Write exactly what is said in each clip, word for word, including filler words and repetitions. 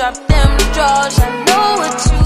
drop them drawers. I know what you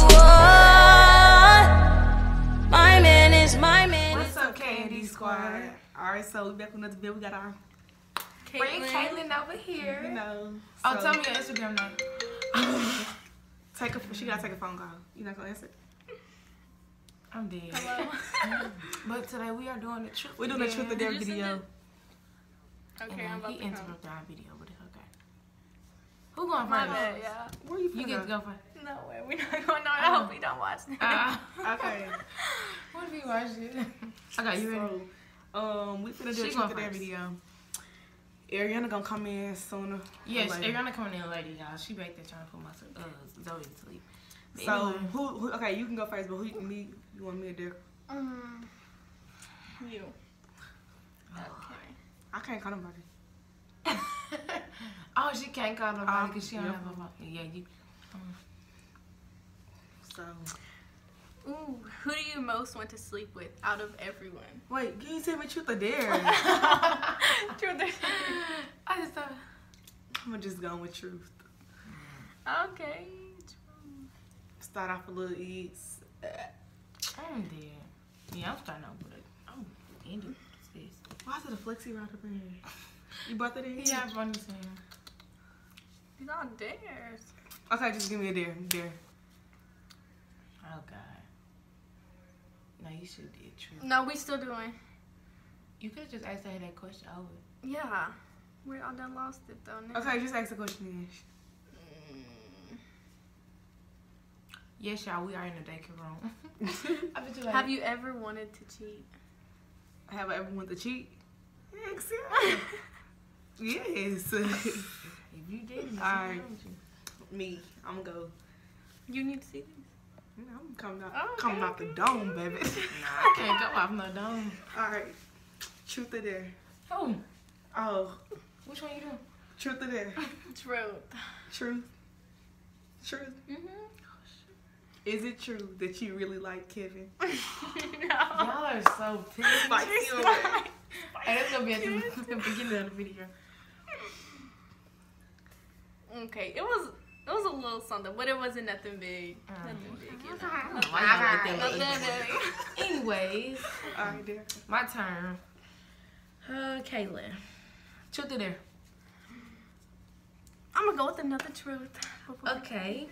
want. My man is my man. What's up, K and D Squad? Alright, so we back with another video. We got our Bring Caitlin over here. You know. Oh, so tell me your Instagram name. Take a, she gotta take a phone call. You not gonna answer? I'm dead. Hello. But today we are doing the truth. We're doing the truth of their Did you send video. it? Okay, And I'm about he to come. interrupted our video, but it's okay. Who going My first? bad, yeah. Where you You finna get to go? go first. No way, we're not going on. I hope we don't watch that. Uh, Okay. what if you watch it? Okay, you ready? So, um, we finna do She a truth going of their first. video. Ariana gonna come in sooner. Yes, or they're later. gonna come in later, y'all. She back there trying to put my uh, Zoe to sleep. But So anyway, who, who? Okay, you can go first, but who you need? You want me or Derek? Um, you. Okay. I can't call nobody. oh, she can't call nobody because she don't Yep. have a phone. Yeah, you. Um, So Ooh, who do you most want to sleep with out of everyone? wait, can you tell me truth or dare? Truth or I just thought. I'm gonna just go with truth. Okay. Start off a little eats. I'm dead. Yeah, I'm starting out with it. I'm ending this. Why is it a flexi right up in here? You brought that in here? Yeah, I'm funny saying. These all dares. Okay, just give me a dare. Dare. Oh God. No, you should do truth. No, we still doing. You could have just asked her that question over. Yeah. We're all done lost it though now. Okay, just ask the question again. Mm. Yes, y'all, we are in the daycare room. I bet you like. Have you ever wanted to cheat? Have I ever wanted to cheat? Yes. Yes. If you didn't, Alright. Me, I'm gonna go. You need to see these. You know, I'm coming out, Okay, coming out the okay. dome, baby. Nah, I can't go off no dome. All right, truth or dare? Oh, Oh, which one you doing? truth or dare? Truth. Truth. Truth. Mm-hmm. Is it true that you really like Kevin? No. Y'all are so pissed. Spicy or Spicy. what? Hey, that's gonna be at the, the beginning of the video. Okay, it was it was a little something, but it wasn't nothing big. Mm. Nothing big, you know. Why y'all get them Nothing late? big. Anyways, All right, dare. my turn. Uh, Caitlin. Truth or dare? I'm gonna go with another truth. Okay.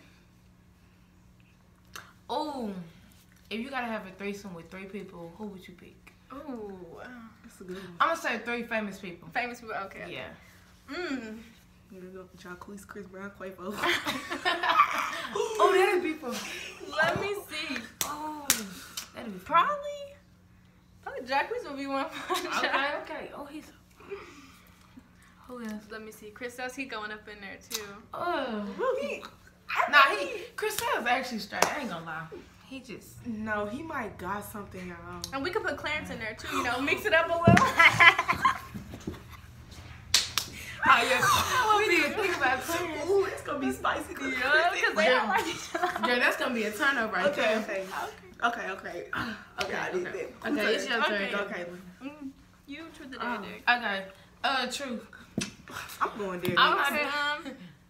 Oh, if you gotta have a threesome with three people, who would you pick? Ooh, That's a good one. I'm gonna say three famous people. famous people. Okay. Yeah. Mm. I'm gonna go with Jacquees, Chris Brown, Quavo. Oh, that'd be for. Let me see. Oh, that'd be Probably. Probably Jacquees will be one. Okay, okay. Oh, he's. Who else? Let me see. Chris says he going up in there too. Oh. He- Nah, he. Chris Sale's actually straight. I ain't gonna lie. He just. No, he might got something, y'all. And we could put Clarence in there too. You know, mix it up a little. Oh yeah. We didn't think about Clarence. Ooh, it's gonna be spicy. Yeah, because they don't like each other. Girl, that's gonna be a turnover right Okay, there. okay. Okay, okay. Okay, I did Okay, that. okay, it's your turn. Okay. Go, Caitlin. Mm. You truth or Oh. dare? Okay. Uh, truth. I'm going there. I'm next. Okay. not- Um.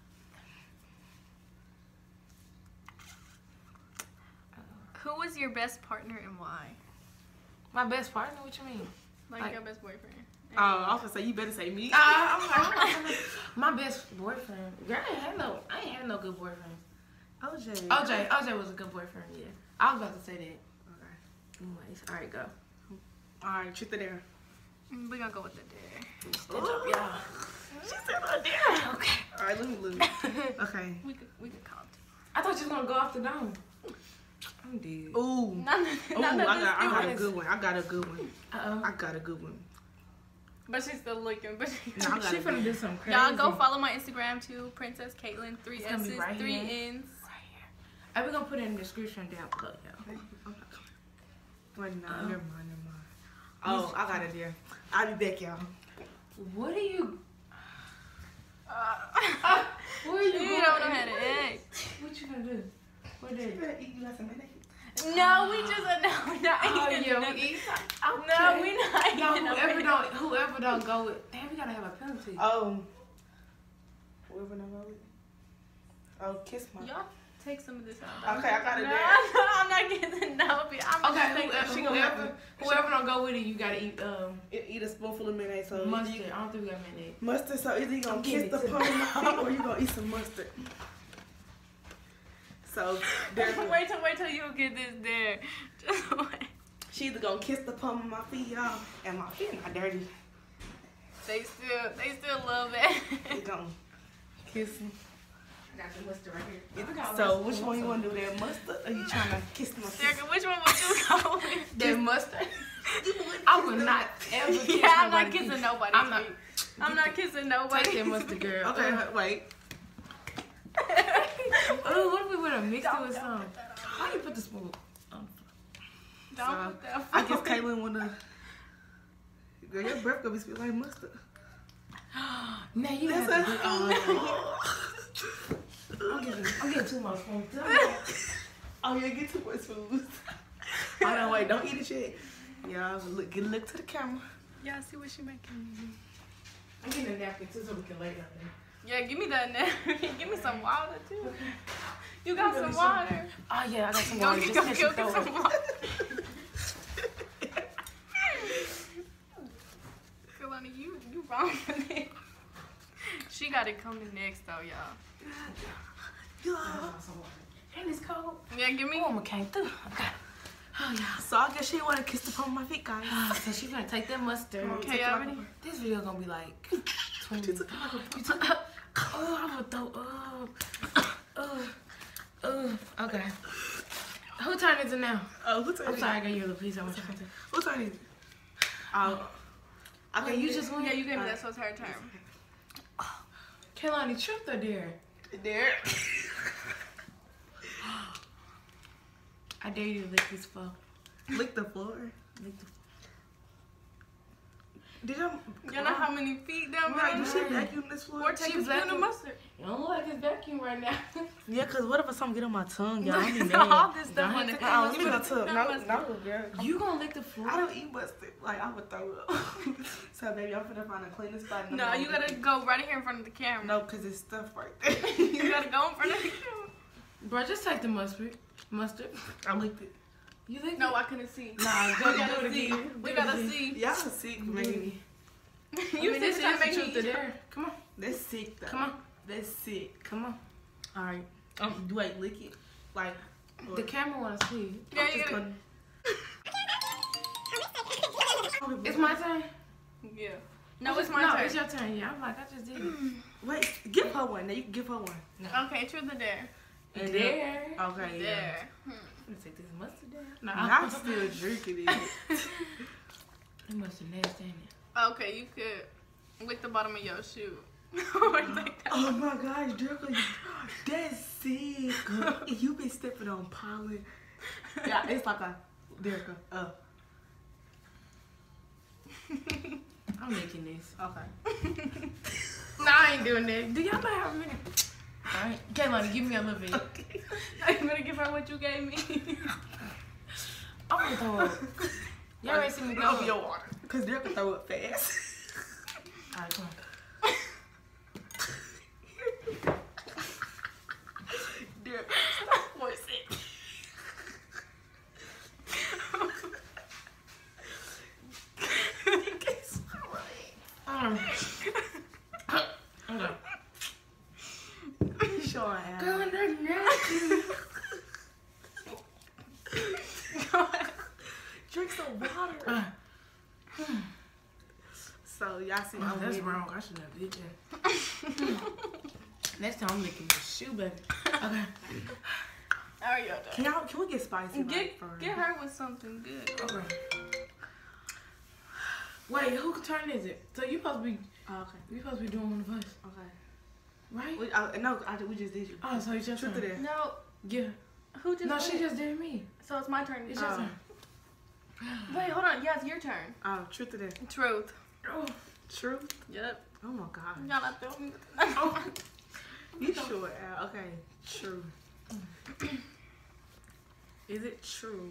Who was your best partner and why? My best partner? What you mean? Like, Like- your best boyfriend. Oh, I was gonna say you better say me. Uh, I'm like, my best boyfriend. Girl, I ain't had no, I ain't had no good boyfriend. O J. O J, O J was a good boyfriend. Yeah, I was about to say that. Okay. Anyways, all right, go. All right, truth or dare? Mm, We're gonna go with the dare. Stitch up, y'all. She said I dare. Okay. All right, let me look. Okay. We could we could count. I thought you was gonna go off the dome. I'm dead. Ooh. None of, Ooh, I none of got, this I got a stupid. good one. I got a good one. Uh oh. I got a good one. But she's still looking. But she, No, I got She a finna good do one. something crazy. y'all go follow my Instagram too, Princess Caitlin, three It's gonna be S's, right three here. N's. Right here. Hey, we're gonna put it in the description down below, y'all. Wait, no, Um, never mind, never mind. Oh, I got it there. I'll be back, y'all. What are you? Uh, Where are you you going? don't know how to act. What you gonna do? What You did? better eat you like some mayonnaise. No, we just uh, no, we're not Oh eating. yeah, nothing. we eat. No, Okay. we're not No, eating. whoever don't, whoever don't go with. Damn, we gotta have a penalty. Oh. Whoever know about it. Oh, kiss my. Y'all take some of this out. Okay, I got it no, there. No, I'm not getting no. I'm Okay, just whoever, she gonna whoever, have whoever don't go with it, you gotta eat um Eat eat a spoonful of mayonnaise. So mustard. you- I don't think we got mayonnaise. Mustard. So either you gonna I'm kiss getting the it too. palm of my feet or you gonna eat some mustard. So there's a- wait till wait till you get this there. Just wait. she either gonna kiss the palm of my feet, y'all, and my feet not dirty. They still they still love that. They gonna kiss me. I got the mustard right here. So which one you wanna do? That mustard or you trying to kiss my feet? Serica, which one would you go with? That mustard. I would not ever kiss Yeah, I'm not nobody's kissing feet. nobody's I'm not. feet. I'm not kissing nobody. Take that mustard, girl. Okay, Uh, wait. oh, what if we would have mixed it Don't- with don't some? put that on. How do you put the spoon? Um, Don't So, put that I guess on. Kaylin wanna. Girl, your breath gonna be sweet like mustard. now you That's have a. to. Oh, I'm getting, I'm getting too much spoon. Oh yeah, get two more spoons. Oh no, wait, don't eat it yet. Y'all look, get a look to the camera. Yeah, see what she making. I'm getting a napkin too, so we can lay down there. Yeah, give me that now. Give me some water too. You got Give me some some- water. Oh yeah, I got some Go water. get, Just go catch go the get throw some it. water. Kalani, you you wrong for this. She got it coming next though, y'all. And it's cold. Yeah, give me. Oh, I came through. Okay. Oh yeah. So I guess she wanna kiss the palm of my feet, guys. Oh, so she gonna take that mustard. Okay, y'all ready? This video gonna be like twenty minutes. You took- Oh, I'm gonna throw up. Oh, oh, okay. Who turn is it now? Oh, who turn I'm it? sorry, I gave you the piece. I want you to. Who turn is it? Oh. Okay, Okay, you just went. Yeah, you gave me that, so it's her turn. Kehlani, truth or dare? there. I dare you to lick this floor. Lick the floor. Lick the Did y'all? You know how many feet down Right, there? did she vacuum this floor? Or take She a spoon of vacuum- mustard. You don't look like it's vacuum right now. Yeah, cause what if something get on my tongue, y'all? I be All mad. this stuff Don't on hit the the- Oh, give me the Put tub. that No, mustard. no, girl. You gonna lick the floor? I don't eat mustard. Like I would throw up. So baby, I'm finna find a cleanest spot. and I'm No, gonna you lick gotta it. go right here in front of the camera. No, cause it's stuff right there. You gotta go in front of the camera. Bro, just take the mustard. Mustard. I licked it. You lick No, it? I couldn't see. Nah, We go do gotta it see. again. We Do it gotta again. see. Y'all sick for making me. I You mean, said this you trying is to the make me truth eat or it. dare. Come on, That's sick though. come on, That's sick. come on. All right. Um, do I lick it? Like. The camera wanna see. Yeah, I'm you just gotta. gonna. It's my turn. Yeah. No, it's my no, turn. it's your turn. Yeah, I'm like, I just did it. Wait, give her one. Now you can give her one. Okay, truth or dare? And There. Okay. Yeah. Dare. Hmm. I'm gonna take this mustard down. No, I'm still drinking it. It must have nasty in it. Okay, you could lick the bottom of your shoe. Or like that. Oh my gosh, Dirk, that's sick. You been stepping on pollen. Yeah, it's like a Dirk. Uh, I'm making this. okay. No, I ain't doing that. Do y'all know how many? Alright, Kehlani, give me a little bit. I'm gonna give her what you gave me. I'm gonna throw up. Y'all ain't seen me throw Over up. your water. Cause Dirk can throw up fast. Alright, come on. Dirk, stop forcing. You can't swallow it. Um, okay. Sure I am. Girl, they're nasty. Drink some water. Uh, So y'all see my oh, that's wig. wrong. I shouldn't have did that. Next time I'm licking your shoe, baby. Okay. Are you done? Can y'all? Can we get spicy? Get, like, for- get her with something good. Okay. Wait, whose turn is it? So you supposed to be Oh, okay. you supposed to be doing one of us, Okay. right? We, I, no, I, we just did you. Oh, so it's your Truth turn. or dare? No, Yeah. who just No, went? she just did me. So it's my turn. It's your Oh. turn. Wait, hold on. Yeah, it's your turn. Oh, truth or dare? Truth. Oh. Truth? Yep. Oh my god. Y'all not throwing me. Oh. You sure? Al. Okay. True. Is it true?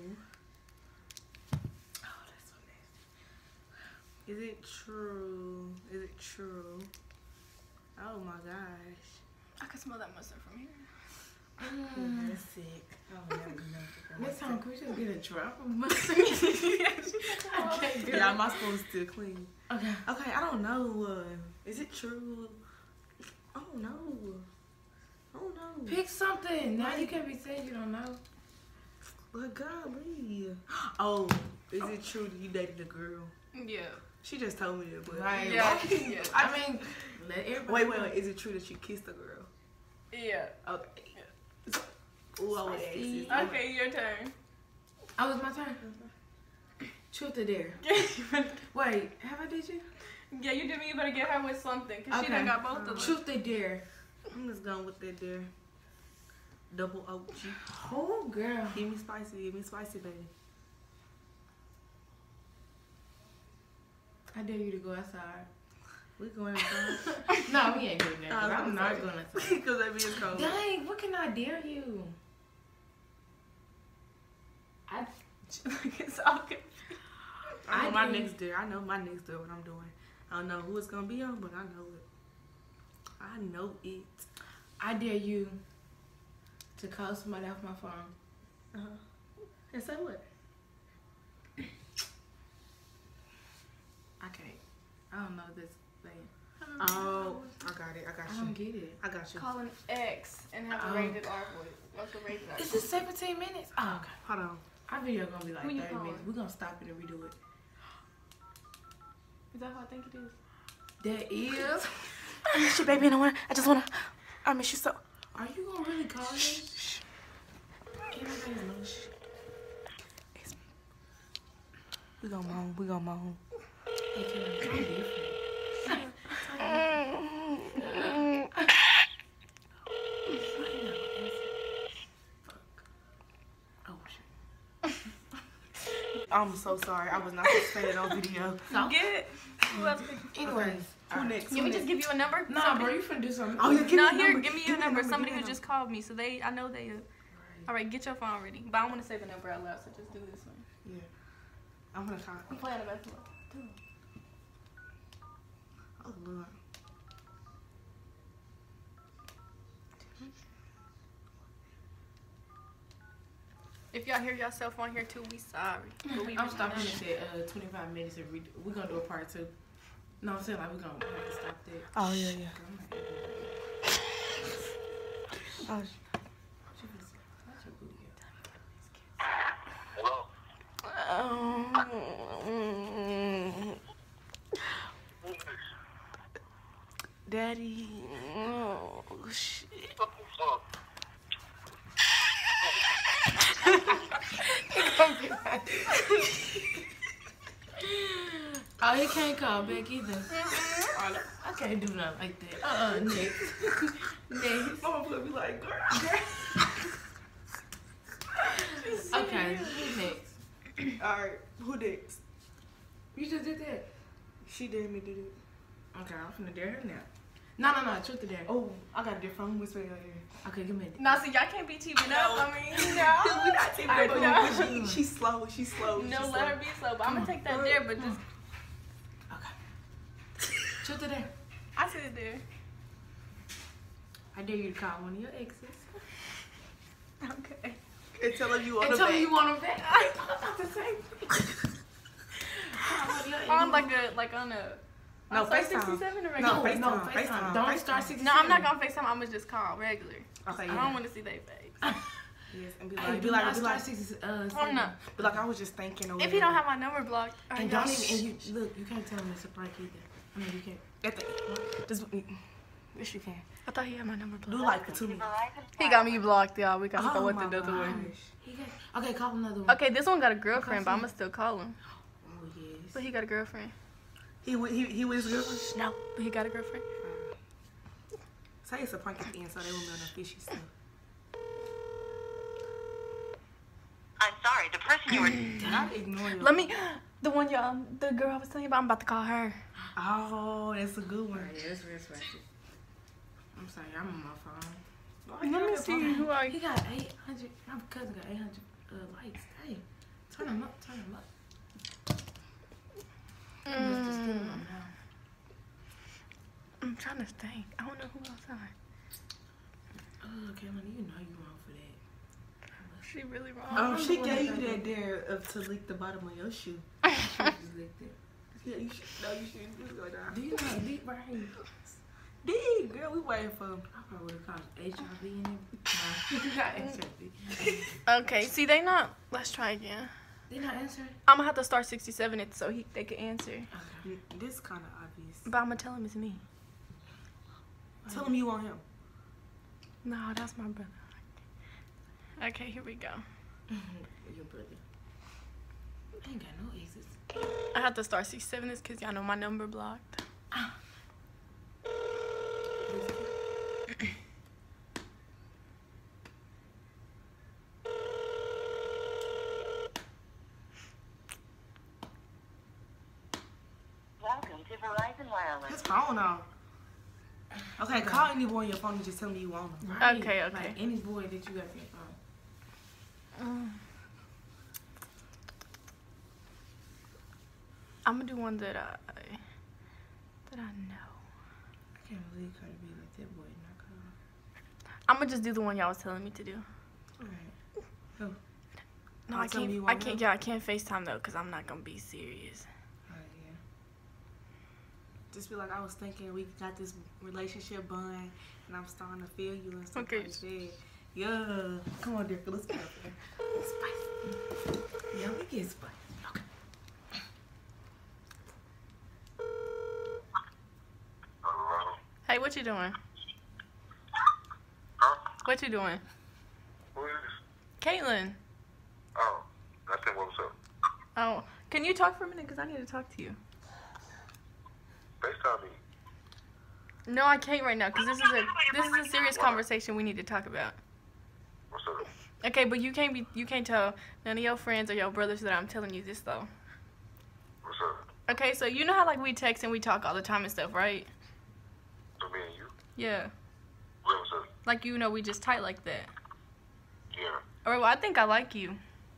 Oh, that's so nasty. Is it true? Is it true? Oh my gosh. I can smell that mustard from here. Mm. That's sick. Oh, never know. Next time, could we just get a drop of mustard? I can't do Yeah, it. my spoon's still clean. Okay. Okay, I don't know. Uh, is it true? I don't know. I don't know. Pick something. Now you can't be saying you don't know. But golly. Oh, is it true that you dated a girl? Yeah. She just told me that, but Right. Yeah. yeah. I mean, let everybody. wait, wait, wait. Is it true that you kissed a girl? Yeah. Okay. Ooh, I would ask this. Okay, your turn. Oh, it's my turn. Truth or dare? Wait, have I did you? Yeah, you did me. You better get her with something, cause she Okay. done got both of them. Truth or dare? I'm just going with that there. Double O G. Oh, girl. Give me spicy. Give me spicy, baby. I dare you to go outside. We going outside. No, we ain't doing that. 'cause Nah, I'm I'm not sorry. going outside. Because that being cold. Dang, what can I dare you? I, It's all good. I know I my do. next day. I know my next day what I'm doing. I don't know who it's gonna be on, but I know it. I know it. I dare you to call somebody off my phone. Uh-huh. And say what? I can't. I don't know this thing. Oh, I got it. I got I don't you. get it. I got you. Call an X and have Oh. a rated R voice. What's a rated R? Is this seventeen minutes? Oh, okay. Hold on. Our video gonna be like Who you thirty calling? minutes. We're gonna stop it and redo it. Is that how I think it is? That is. I miss you, baby. And I wanna. I just wanna. I miss you so. Are you gonna really call me? Everybody knows. It's, we gonna moan. We gonna moan. Hey, Karen, I'm different. Oh, shit. I'm so sorry. I was not supposed to say that on video. So, Get it? Who else? anyways. Who next? Can we just give you a number? Nah, bro, you finna do something. Oh, yeah, give No, me here, number. give me Give your me number. number, Somebody give me who a just called me, so they, I know they. Uh, all right, get your phone ready. But I want to say the number out loud, so just do this one. Yeah. I'm gonna call. I'm playing the basketball. Oh Lord. If y'all hear yourself on here too, we sorry. But we I'm stopping this at uh, twenty-five minutes and re- we're gonna do a part two. No, I'm saying like we're gonna have to stop that. Oh yeah, yeah. Oh, um, Daddy. Oh shit. Oh, he can't call back either. Oh, I can't do nothing like that. Uh-uh, next. Next. Mama gonna be like, girl. Okay, who's next? All right, who next? You just did that. She did me did it. Okay, I'm finna dare her now. No, no, no, truth or dare. Oh, I got a different one. Whisper in your ear. Okay, give me a Nah, see, y'all can't be teaming up. I mean, We no. not taking I that, know. but she, she's slow. She's slow. No, she's let slow. her be slow. But I'm gonna take that there, but just Okay. Truth or dare. I said it there. I dare you to call one of your exes. Okay. And tell her you want And to tell me back. you want them back. I thought the same thing. Call one of your On exes. like a like on a. No, on Star FaceTime. sixty-seven or No, regular? No, FaceTime, no, FaceTime, FaceTime. Don't FaceTime. start sixty-seven. No, I'm not gonna FaceTime. I'm gonna just call regular. Okay, I yeah. don't want to see their face. Yes, and be Hey, like, do be like, not be start like, sixty. Uh, I'm not. be like, I was just thinking. Or If you don't have my number blocked, are And y'all- don't even. And you look. You can't tell him it's a prank either. I mean, you can't. At the, just, yes, you can. I thought he had my number Do blocked. like it to me. He got me blocked, y'all. We gotta go Oh with my the other way. gosh. He got. Okay, call another one. Okay, this one got a girlfriend, but I'm gonna still call him. Oh yes. But he got a girlfriend. He wi- he he was good. No, but he got a girlfriend. Say it's a prank at the end, so they won't be on the fishy stuff. I'm sorry, the person you were. Did I ignore you? Let me. The one y'all, the girl I was telling you about. I'm about to call her. Oh, that's a good one. Alright, yeah, that's real spicy. I'm sorry, I'm on my phone. Let me see who I. He got eight hundred. My cousin got eight hundred uh, likes. Hey, turn him up, turn him up. I'm just stealing Mm, them now. I'm trying to think. I don't know who else I. She really wrong. Oh, she gave you that dare of to lick the bottom of your shoe. You just licked it. Yeah, you should. No, you shouldn't. Just go down. Do you know deep right here? D, girl, we waiting for him. I probably would have called H I V in it. Not H I V. Okay, see, they not. Let's try again. They not answering? I'm gonna have to start sixty-seven it so he they can answer. Okay. This kind of obvious. But I'm gonna tell him it's me. Tell him you want him. No, that's my brother. Okay, here we go. Your brother. I ain't got no exes. I have to start sixty-seven this because y'all know my number blocked. Welcome to Verizon Wireless. His phone off. Okay, call any boy on your phone and just tell me you want him. Right. Okay, okay. Like any boy that you got in your phone. Mm. I'm gonna do one that I that I know. I can't believe Cardi B like that boy not calling. I'm gonna just do the one y'all was telling me to do. Alright. No, I'll I tell can't. me you I want can't. him. Yeah, I can't FaceTime though, cause I'm not gonna be serious. Alright, yeah. Just be like, I was thinking we got this relationship bond, and I'm starting to feel you and stuff Okay. like that. Yeah. Come on, Dirk. Let's get up there. Spicy. Yeah, we get spicy. Okay. Hey, what you doing? Huh? What you doing? Who is this? Caitlin. Oh, nothing. What's up? Oh, can you talk for a minute? Cause I need to talk to you. FaceTime me. No, I can't right now, cause this is a this is a serious conversation we need to talk about. What's up? Okay, but you can't be you can't tell none of your friends or your brothers that I'm telling you this though. What's up? Okay, so you know how like we text and we talk all the time and stuff, right? So me and you? Yeah. What, what's up? Like you know we just tight like that. Yeah. Or well, I think I like you.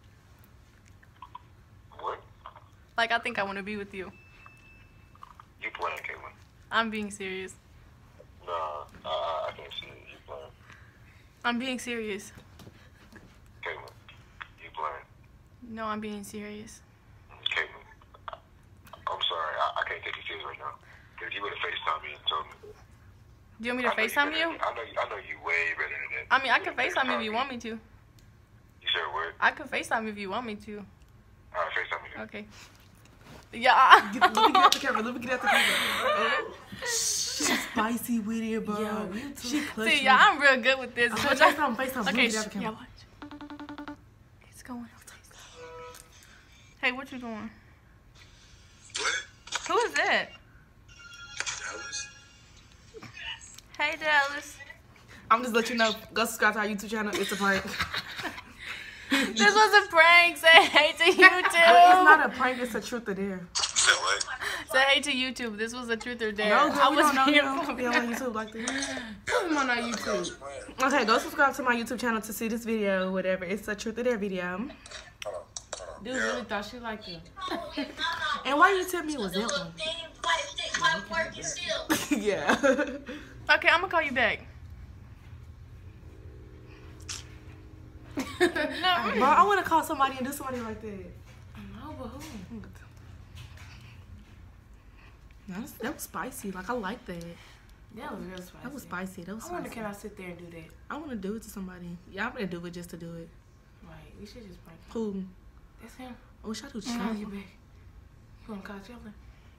What? Like I think I want to be with you. You playing, Caitlin? I'm being serious. Nah, I, I, I can't see it. You playing. I'm being serious. Caitlin, you playing. No, I'm being serious. Caitlin, I, I'm sorry. I, I can't take you serious right now. If you would have FaceTime me and told me. Do you want me to I know FaceTime better you? than- I know you. I know you way better than that. I mean, I You can would've FaceTime you if you me. want me to. You said what? I can FaceTime if you want me to. Alright, FaceTime me. Okay. Yeah. Get, let me get out the camera. Let me get out the camera. She's spicy with it, bro. Yo, you too. She clutched See, me. yeah, I'm real good with this. Okay, FaceTime, FaceTime. Let me Okay, get out the sh- yeah, camera. watch. It's going. Hey, what you doing? What? Who is that? Dallas? Hey, Dallas. I'm just let you know. Go subscribe to our YouTube channel. It's a prank. This was a prank. Say hey to It's YouTube. not a prank. It's a truth or dare. You said what? Say hey to YouTube. This was a truth or dare. No, girl, I we was don't know being him. We don't on YouTube like that. Put him on our YouTube. Okay, go subscribe to my YouTube channel to see this video, whatever. It's a truth or dare video. Hold on. Hold on. Dude really thought she liked him. And why you tell me it was that one? Yeah. Okay, I'm gonna call you back. No. Bro, I want to call somebody and do somebody like that. No, but who? That was, that was spicy. Like, I like that. That was real spicy. That was spicy. That was I wonder, spicy. can I sit there and do that? I want to do it to somebody. Yeah, I'm going to do it just to do it. Right, we should just prank him. Who? That's him. I wish I do Call you chill. back. You want to call Chandler?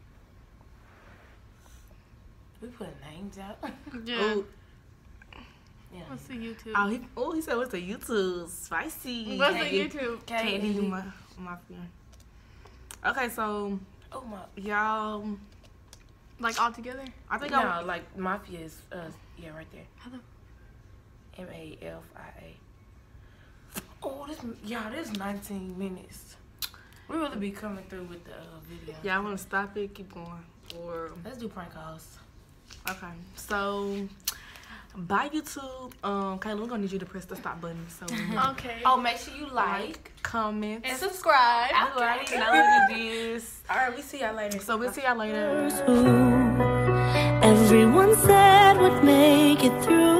We put names out. Yeah. Oh, Yeah. What's the YouTube? oh, he, oh, he said, what's the YouTube? Spicy. What's the Candy- YouTube? Candy, my, my friend. Okay, so, Oh my. y'all, Like all together? I think No, I like Mafia is, uh, yeah, right there. Hello. M A F I A. Oh, this, yeah, this nineteen minutes. We really be coming through with the uh, video. Yeah, I want to stop it, keep going. Or, Let's do prank calls. okay, so, bye YouTube. Um, Kayla, we're going to need you to press the stop button. So, Okay. Oh, make sure you like. like, comment. And subscribe. I already know this. All right, we see y'all later. So, we'll see y'all later. Everyone said would make it through.